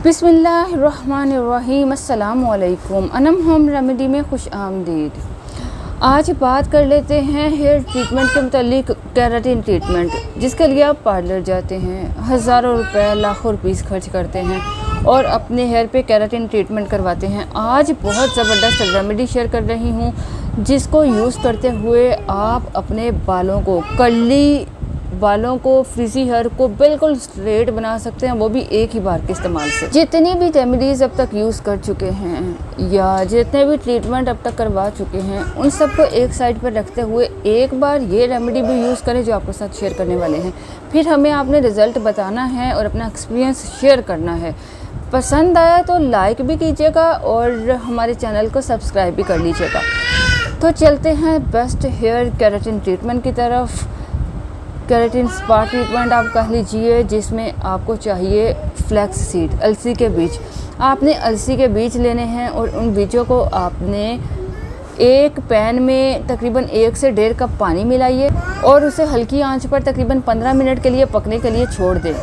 बिस्मिल्लाहिर्रहमानिर्रहीम। अस्सलामुअलैकुम। Anam home remedy में खुश आमदीद। आज बात कर लेते हैं हेयर ट्रीटमेंट के मुतालिक। केराटिन ट्रीटमेंट, जिसके लिए आप पार्लर जाते हैं, हज़ारों रुपए लाखों रुपीस खर्च करते हैं और अपने हेयर पे केराटिन ट्रीटमेंट करवाते हैं। आज बहुत ज़बरदस्त रेमेडी शेयर कर रही हूँ, जिसको यूज़ करते हुए आप अपने बालों को, कर्ली बालों को, फ्रीजी हेयर को बिल्कुल स्ट्रेट बना सकते हैं, वो भी एक ही बार के इस्तेमाल से। जितनी भी रेमेडीज़ अब तक यूज़ कर चुके हैं या जितने भी ट्रीटमेंट अब तक करवा चुके हैं, उन सबको एक साइड पर रखते हुए एक बार ये रेमेडी भी यूज़ करें जो आपके साथ शेयर करने वाले हैं। फिर हमें आपने रिज़ल्ट बताना है और अपना एक्सपीरियंस शेयर करना है। पसंद आया तो लाइक भी कीजिएगा और हमारे चैनल को सब्सक्राइब भी कर लीजिएगा। तो चलते हैं बेस्ट हेयर केराटिन ट्रीटमेंट की तरफ। केराटिन स्पा ट्रीटमेंट आप कह लीजिए, जिसमें आपको चाहिए फ्लैक्स सीड, अलसी के बीज। आपने अलसी के बीज लेने हैं और उन बीजों को आपने एक पैन में तकरीबन 1 से 1.5 कप पानी मिलाइए और उसे हल्की आंच पर तकरीबन 15 मिनट के लिए पकने के लिए छोड़ दें।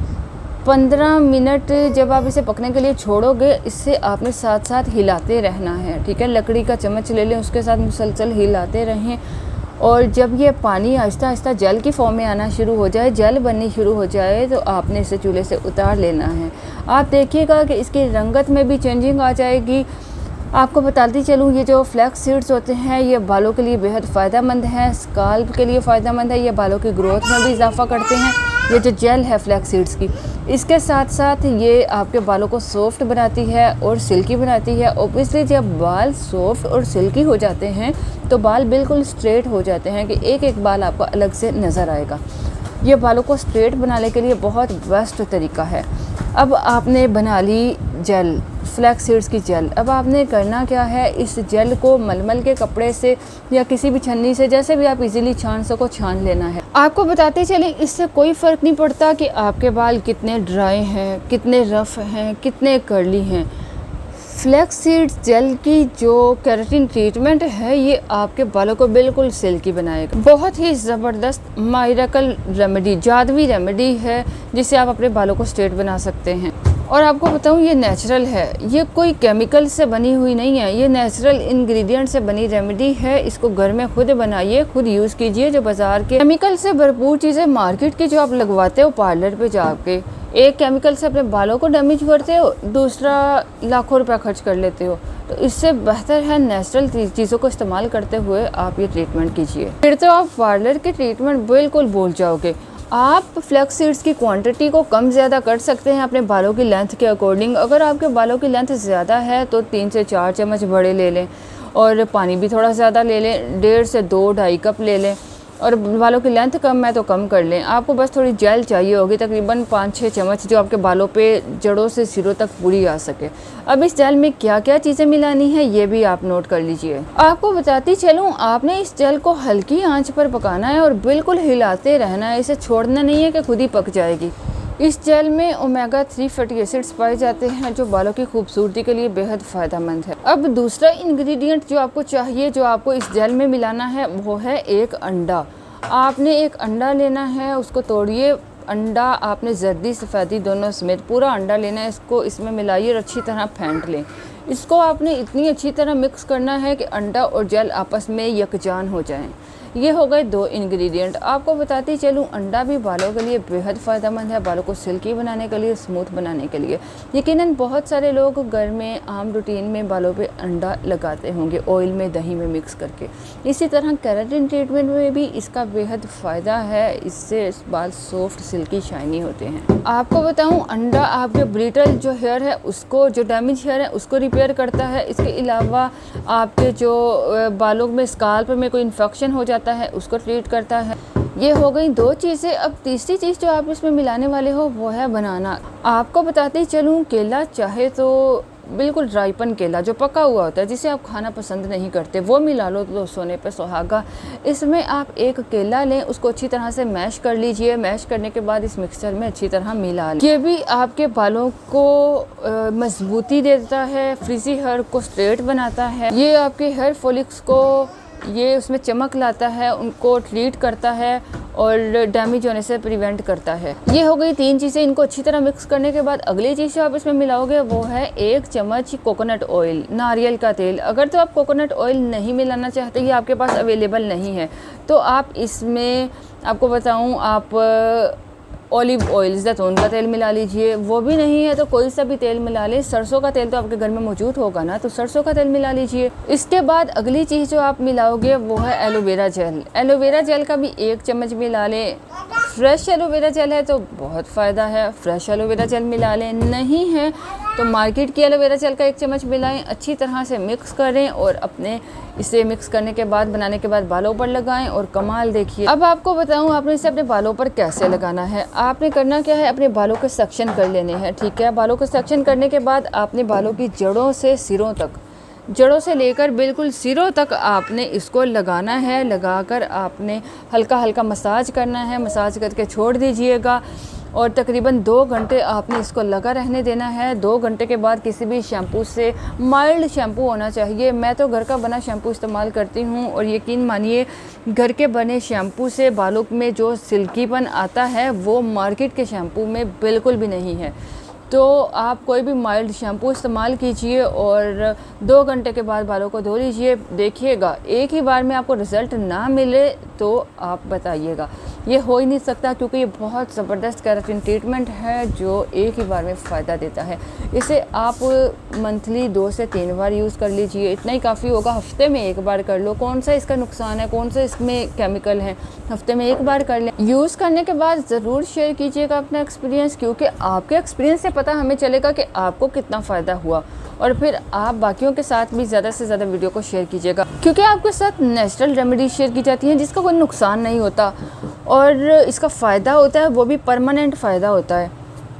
15 मिनट जब आप इसे पकने के लिए छोड़ोगे, इससे आपने साथ साथ हिलाते रहना है, ठीक है। लकड़ी का चम्मच ले लें, उसके साथ मुसलसल हिलाते रहें और जब ये पानी आहिस्ता आहिस्ता जल की फॉर्म में आना शुरू हो जाए, जल बननी शुरू हो जाए, तो आपने इसे चूल्हे से उतार लेना है। आप देखिएगा कि इसकी रंगत में भी चेंजिंग आ जाएगी। आपको बताती चलूँ, ये जो फ्लैक्स सीड्स होते हैं ये बालों के लिए बेहद फ़ायदेमंद हैं, स्काल्प के लिए फ़ायदेमंद है, ये बालों की ग्रोथ में भी इजाफा करते हैं। ये जो जेल है फ्लैक्स सीड्स की, इसके साथ साथ ये आपके बालों को सॉफ्ट बनाती है और सिल्की बनाती है। ओब्वियसली जब बाल सॉफ्ट और सिल्की हो जाते हैं तो बाल बिल्कुल स्ट्रेट हो जाते हैं कि एक एक बाल आपको अलग से नज़र आएगा। ये बालों को स्ट्रेट बनाने के लिए बहुत बेस्ट तरीका है। अब आपने बना ली जेल, फ्लैक्स सीड्स की जेल। अब आपने करना क्या है, इस जेल को मलमल के कपड़े से या किसी भी छन्नी से, जैसे भी आप इजीली छान सको, छान लेना है। आपको बताते चलें, इससे कोई फ़र्क नहीं पड़ता कि आपके बाल कितने ड्राई हैं, कितने रफ़ हैं, कितने कर्ली हैं। फ्लैक्स सीड्स जेल की जो केराटिन ट्रीटमेंट है, ये आपके बालों को बिल्कुल सिल्की बनाएगा। बहुत ही ज़बरदस्त मिरेकल रेमेडी, जादुई रेमेडी है, जिससे आप अपने बालों को स्ट्रेट बना सकते हैं। और आपको बताऊं, ये नेचुरल है, ये कोई केमिकल से बनी हुई नहीं है, ये नेचुरल इंग्रेडिएंट से बनी रेमेडी है। इसको घर में खुद बनाइए, खुद यूज़ कीजिए। जो बाज़ार के केमिकल से भरपूर चीज़ें मार्केट की जो आप लगवाते हो पार्लर पे जाके, एक केमिकल से अपने बालों को डैमेज करते हो, दूसरा लाखों रुपया खर्च कर लेते हो। तो इससे बेहतर है नेचुरल चीज़ों को इस्तेमाल करते हुए आप ये ट्रीटमेंट कीजिए। फिर तो आप पार्लर के ट्रीटमेंट बिल्कुल भूल जाओगे। आप फ्लैक्स सीड्स की क्वांटिटी को कम ज़्यादा कर सकते हैं अपने बालों की लेंथ के अकॉर्डिंग। अगर आपके बालों की लेंथ ज़्यादा है तो 3 से 4 चम्मच बड़े ले लें और पानी भी थोड़ा ज़्यादा ले लें, 1.5 से 2-2.5 कप ले लें। और बालों की लेंथ कम है तो कम कर लें। आपको बस थोड़ी जेल चाहिए होगी, तकरीबन 5-6 चम्मच, जो आपके बालों पे जड़ों से सिरों तक पूरी आ सके। अब इस जेल में क्या क्या चीज़ें मिलानी है ये भी आप नोट कर लीजिए। आपको बताती चलूँ, आपने इस जेल को हल्की आंच पर पकाना है और बिल्कुल हिलाते रहना है, इसे छोड़ना नहीं है कि खुद ही पक जाएगी। इस जेल में ओमेगा 3 फैटी एसिड्स पाए जाते हैं, जो बालों की खूबसूरती के लिए बेहद फ़ायदेमंद है। अब दूसरा इंग्रेडिएंट जो आपको चाहिए, जो आपको इस जेल में मिलाना है, वो है एक अंडा। आपने एक अंडा लेना है, उसको तोड़िए। अंडा आपने जर्दी सफ़ेदी दोनों समेत पूरा अंडा लेना है, इसको इसमें मिलाइए और अच्छी तरह फेंट लें। इसको आपने इतनी अच्छी तरह मिक्स करना है कि अंडा और जेल आपस में यकजान हो जाएं। ये हो गए 2 इंग्रेडिएंट। आपको बताती चलूँ, अंडा भी बालों के लिए बेहद फ़ायदेमंद है, बालों को सिल्की बनाने के लिए, स्मूथ बनाने के लिए। यकीनन बहुत सारे लोग घर में आम रूटीन में बालों पे अंडा लगाते होंगे, ऑयल में, दही में मिक्स करके। इसी तरह केराटिन ट्रीटमेंट में भी इसका बेहद फ़ायदा है, इससे बाल सॉफ्ट, सिल्की, शाइनी होते हैं। आपको बताऊँ, अंडा आपके ब्रिटल जो हेयर है उसको, जो डैमेज हेयर है उसको रिपेयर करता है। इसके अलावा आपके जो बालों में, स्काल्प में कोई इन्फेक्शन हो जाता है उसको ट्रीट करता है। ये हो गई 2 चीज़ें। अब तीसरी चीज़ जो आप इसमें मिलाने वाले हो वो है बनाना। आपको बताती चलूँ, केला चाहे तो बिल्कुल ड्राईपन केला जो पका हुआ होता है, जिसे आप खाना पसंद नहीं करते, वो मिला लो तो सोने पे सुहागा। इसमें आप एक केला लें, उसको अच्छी तरह से मैश कर लीजिए। मैश करने के बाद इस मिक्सचर में अच्छी तरह मिला लें। ये भी आपके बालों को मजबूती देता है, फ्रीजी हेयर को स्ट्रेट बनाता है। ये आपके हेयर फॉलिक्स को ये उसमें चमक लाता है, उनको ट्रीट करता है और डैमेज होने से प्रिवेंट करता है। ये हो गई 3 चीज़ें। इनको अच्छी तरह मिक्स करने के बाद अगली चीज़ जो आप इसमें मिलाओगे वो है 1 चम्मच कोकोनट ऑयल, नारियल का तेल। अगर तो आप कोकोनट ऑयल नहीं मिलाना चाहते, ये आपके पास अवेलेबल नहीं है, तो आप इसमें आपको बताऊं, आप ऑलिव ऑयल, जैतून का तेल मिला लीजिए। वो भी नहीं है तो कोई सा भी तेल मिला लें। सरसों का तेल तो आपके घर में मौजूद होगा ना, तो सरसों का तेल मिला लीजिए। इसके बाद अगली चीज़ जो आप मिलाओगे वो है एलोवेरा जेल। एलोवेरा जेल का भी 1 चम्मच मिला लें। फ्रेश एलोवेरा जेल है तो बहुत फ़ायदा है, फ्रेश एलोवेरा जेल मिला लें। नहीं है तो मार्केट की एलोवेरा जेल का 1 चम्मच मिलाएं, अच्छी तरह से मिक्स करें और अपने इसे मिक्स करने के बाद, बनाने के बाद बालों पर लगाएं और कमाल देखिए। अब आपको बताऊं आपने इसे अपने बालों पर कैसे लगाना है। आपने करना क्या है, अपने बालों के सेक्शन कर लेने हैं, ठीक है। बालों को सेक्शन करने के बाद आपने बालों की जड़ों से सिरों तक, जड़ों से लेकर बिल्कुल सिरों तक आपने इसको लगाना है। लगाकर आपने हल्का हल्का मसाज करना है, मसाज करके छोड़ दीजिएगा और तकरीबन 2 घंटे आपने इसको लगा रहने देना है। 2 घंटे के बाद किसी भी शैम्पू से, माइल्ड शैम्पू होना चाहिए। मैं तो घर का बना शैम्पू इस्तेमाल करती हूँ और यकीन मानिए घर के बने शैम्पू से बालों में जो सिल्कीपन आता है वो मार्केट के शैम्पू में बिल्कुल भी नहीं है। तो आप कोई भी माइल्ड शैम्पू इस्तेमाल कीजिए और 2 घंटे के बाद बालों को धो लीजिए। देखिएगा एक ही बार में आपको रिज़ल्ट ना मिले तो आप बताइएगा। ये हो ही नहीं सकता क्योंकि ये बहुत ज़बरदस्त केराटिन ट्रीटमेंट है जो एक ही बार में फ़ायदा देता है। इसे आप मंथली 2 से 3 बार यूज़ कर लीजिए, इतना ही काफ़ी होगा। हफ्ते में 1 बार कर लो। कौन सा इसका नुकसान है, कौन सा इसमें केमिकल है, हफ्ते में 1 बार कर लें। यूज़ करने के बाद ज़रूर शेयर कीजिएगा अपना एक्सपीरियंस, क्योंकि आपके एक्सपीरियंस से पता हमें चलेगा कि आपको कितना फ़ायदा हुआ। और फिर आप बाकियों के साथ भी ज़्यादा से ज़्यादा वीडियो को शेयर कीजिएगा, क्योंकि आपके साथ नेचुरल रेमेडी शेयर की जाती हैं जिसका कोई नुकसान नहीं होता और इसका फ़ायदा होता है वो भी परमानेंट फ़ायदा होता है।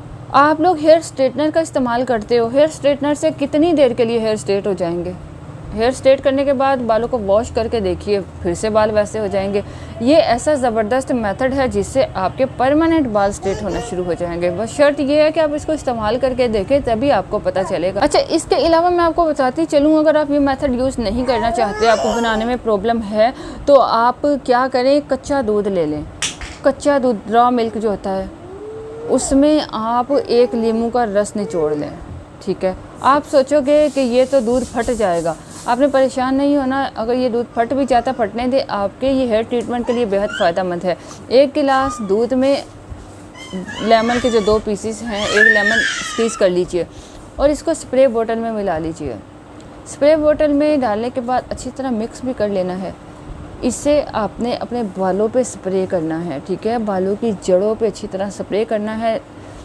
आप लोग हेयर स्ट्रेटनर का इस्तेमाल करते हो, हेयर स्ट्रेटनर से कितनी देर के लिए हेयर स्ट्रेट हो जाएंगे। हेयर स्ट्रेट करने के बाद बालों को वॉश करके देखिए, फिर से बाल वैसे हो जाएंगे। ये ऐसा ज़बरदस्त मेथड है जिससे आपके परमानेंट बाल स्ट्रेट होना शुरू हो जाएंगे। बस शर्त ये है कि आप इसको इस्तेमाल करके देखें, तभी आपको पता चलेगा। अच्छा, इसके अलावा मैं आपको बताती चलूँ, अगर आप ये मेथड यूज़ नहीं करना चाहते, आपको बनाने में प्रॉब्लम है, तो आप क्या करें, कच्चा दूध ले लें। कच्चा दूध, रॉ मिल्क जो होता है, उसमें आप 1 नींबू का रस निचोड़ लें, ठीक है। आप सोचोगे कि ये तो दूध फट जाएगा, आपने परेशान नहीं होना। अगर ये दूध फट भी जाता, फटने दे, आपके ये हेयर ट्रीटमेंट के लिए बेहद फ़ायदेमंद है। 1 गिलास दूध में लेमन के जो 2 पीसेस हैं, 1 लेमन स्क्वीज़ कर लीजिए और इसको स्प्रे बोतल में मिला लीजिए। स्प्रे बोतल में डालने के बाद अच्छी तरह मिक्स भी कर लेना है। इसे आपने अपने बालों पे स्प्रे करना है, ठीक है। बालों की जड़ों पे अच्छी तरह स्प्रे करना है।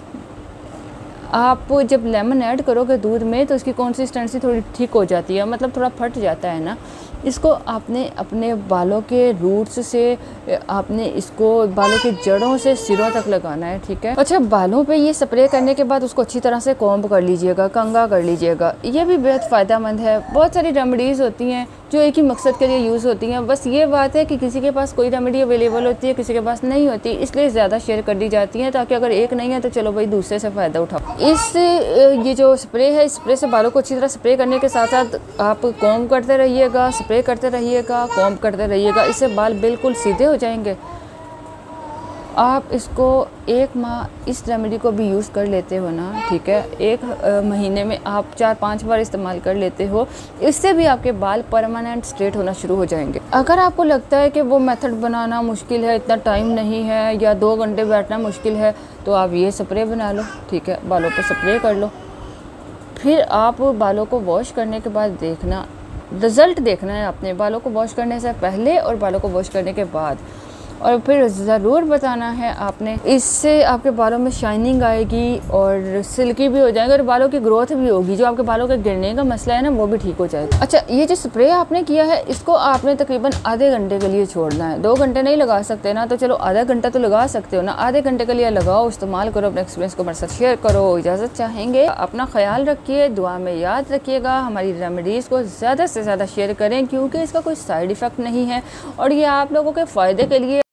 आप जब लेमन ऐड करोगे दूध में तो इसकी कंसिस्टेंसी थोड़ी ठीक हो जाती है, मतलब थोड़ा फट जाता है ना। इसको आपने अपने बालों के रूट्स से, आपने इसको बालों की जड़ों से सिरों तक लगाना है, ठीक है। अच्छा, बालों पे ये स्प्रे करने के बाद उसको अच्छी तरह से कॉम्ब कर लीजिएगा, कंघा कर लीजिएगा। ये भी बेहद फ़ायदेमंद है। बहुत सारी रेमेडीज़ होती हैं जो एक ही मकसद के लिए यूज़ होती हैं। बस ये बात है कि किसी के पास कोई रेमेडी अवेलेबल होती है, किसी के पास नहीं होती, इसलिए ज़्यादा शेयर कर दी जाती हैं, ताकि अगर एक नहीं है तो चलो भाई दूसरे से फ़ायदा उठाओ। ये जो स्प्रे है, स्प्रे से बालों को अच्छी तरह स्प्रे करने के साथ साथ आप कॉम्ब करते रहिएगा, स्प्रे करते रहिएगा, कॉम्ब करते रहिएगा। इससे बाल बिल्कुल सीधे हो जाएंगे। आप इसको 1 माह इस रेमेडी को भी यूज़ कर लेते हो ना, ठीक है। 1 महीने में आप 4-5 बार इस्तेमाल कर लेते हो, इससे भी आपके बाल परमानेंट स्ट्रेट होना शुरू हो जाएंगे। अगर आपको लगता है कि वो मेथड बनाना मुश्किल है, इतना टाइम नहीं है, या 2 घंटे बैठना मुश्किल है, तो आप ये स्प्रे बना लो, ठीक है। बालों पर स्प्रे कर लो, फिर आप बालों को वॉश करने के बाद देखना, रिज़ल्ट देखना है अपने बालों को वॉश करने से पहले और बालों को वॉश करने के बाद, और फिर ज़रूर बताना है आपने। इससे आपके बालों में शाइनिंग आएगी और सिल्की भी हो जाएगा और बालों की ग्रोथ भी होगी। जो आपके बालों के गिरने का मसला है ना, वो भी ठीक हो जाएगा। अच्छा, ये जो स्प्रे आपने किया है, इसको आपने तकरीबन आधे घंटे के लिए छोड़ना है। 2 घंटे नहीं लगा सकते ना, तो चलो आधा घंटा तो लगा सकते हो ना। आधे घंटे के लिए लगाओ, इस्तेमाल करो, अपने एक्सपीरियंस को मेरे साथ शेयर करो। इजाज़त चाहेंगे। अपना ख्याल रखिए, दुआ में याद रखिएगा। हमारी रेमेडीज़ को ज़्यादा से ज़्यादा शेयर करें, क्योंकि इसका कोई साइड इफ़ेक्ट नहीं है और ये आप लोगों के फ़ायदे के लिए